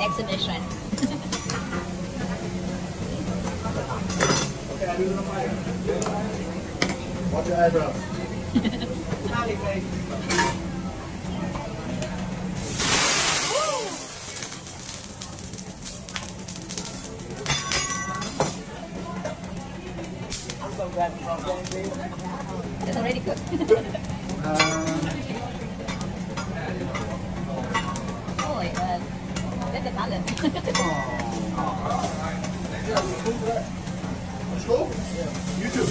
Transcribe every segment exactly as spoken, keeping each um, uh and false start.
exhibition. Okay, I do it on fire. Watch your eyebrows. Smiley face. I'm so glad you brought that. It's already cooked. um, Oh my god. That's a talent. Let's go. You too.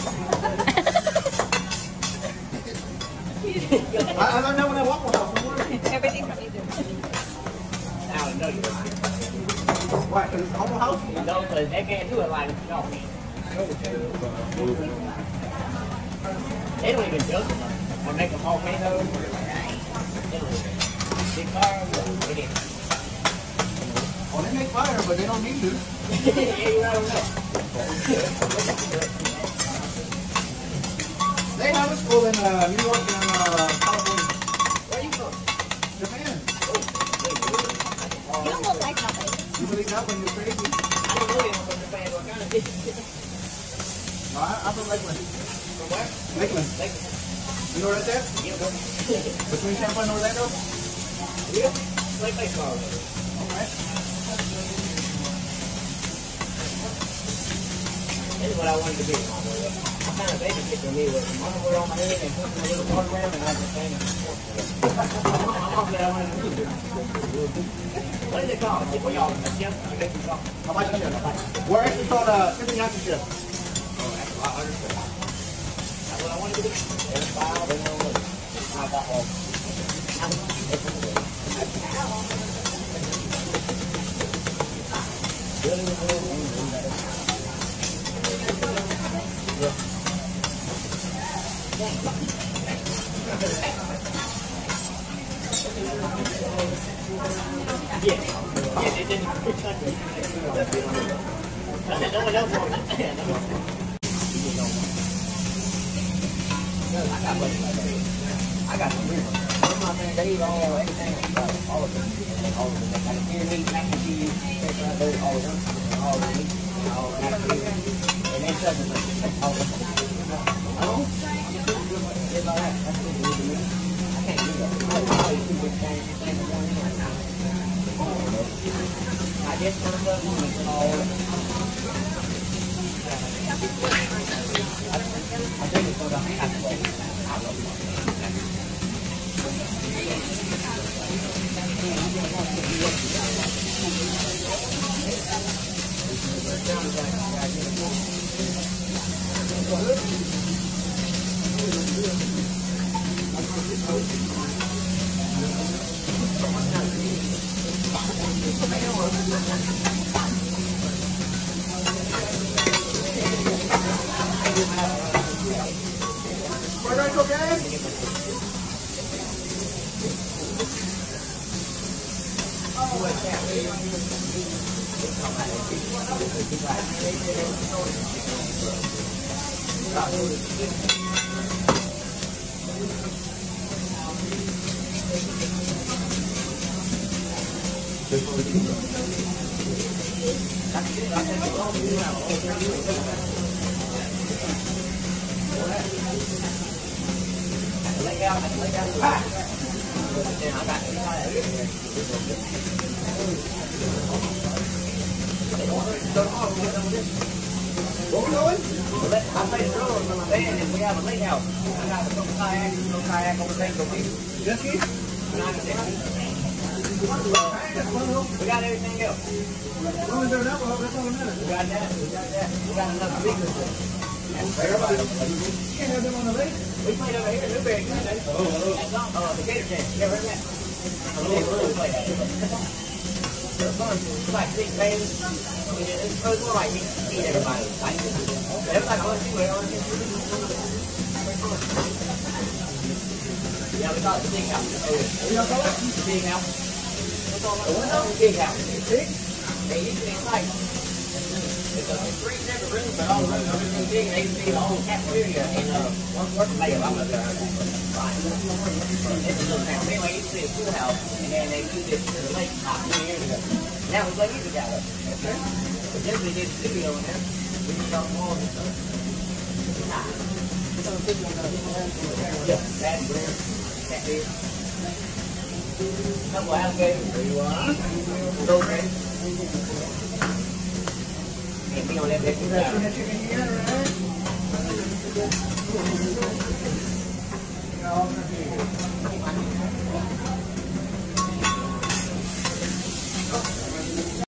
I, I don't know when I walk one house. Everything from Egypt. Now I know you lying. Why? Because it's a humble house? No, because they can't do it like y'all can. They don't even judge them. Or make them volcanoes. They don't even. Big fire, it is. Oh, they make fire, but they don't need to. Yeah, you don't know. They have a school in uh, New York and uh, California. Where are you from? Japan. You don't look like nothing. You believe that when you're crazy? I don't know you from Japan. What kind of dish? No, I, I'm from Lakeland. From where? Lakeland. Lakeland. You know right there? Yeah, bro. Between Tampa and Orlando? Yeah. Play baseball. Alright. This is what I wanted to be. What kind of babysit for me was my underwear on my head and putting a little water around and I just sang and I'm glad I wanted to do this. What is it called? For y'all, a chef? I guess it's called. How about you, chef? We're actually called uh, Teppanyaki chef. Oh, that's a lot understood. That's what I wanted to do. There's five, there's no way. I got all. Yeah, yeah, they didn't. No one else wanted it. I got buddies like that. I got some real ones. Some of my friends, they eat all, everything, all of them. All of them. Like deer meat, mac and cheese, steak fried bird, all of them. All of them meat, all of them. And then southern all of them. Oh? It's like that. That's what we do. I can't do that. I don't know two different things. Things are going in right now. I guess some of them are all of them. I think it's going to be halfway. Fried rice okay? Lay down, lay down. Ah! Then I got it. Where we going? I play the road from my band and we have a lake house. I got a couple kayaks, a little kayak over there, go big. Jet ski? We got everything else. As long as there's alcohol, that's all that matters. We got that, we got that. We got enough big ones. Everybody, you can't have them on the lake. We played over here in Newberry Tuesday. Oh, oh. Uh, the Gator Tent. You ever heard that? We really play that. It's fun. It's like big bands. It's more like meet, meet everybody. Like, everybody goes to where on yeah, we call it the big house. Oh, What y'all call it? the big house. What's all that? The big house. Big? They usually like. It's because there's three separate rooms, but all the rooms are really big, and they can see the whole cafeteria and uh, one working lady. I'm not there. Right. It's a little town. Anyway, you see a schoolhouse, and then they moved it to the lake about twenty years ago. Now it's like you got it. Okay. But then we did the studio in there. We did all the walls and stuff. Nah. Yeah, that's where that is. Couple alligators. There you are. Okay. And we don't let that get out. Chicken, right?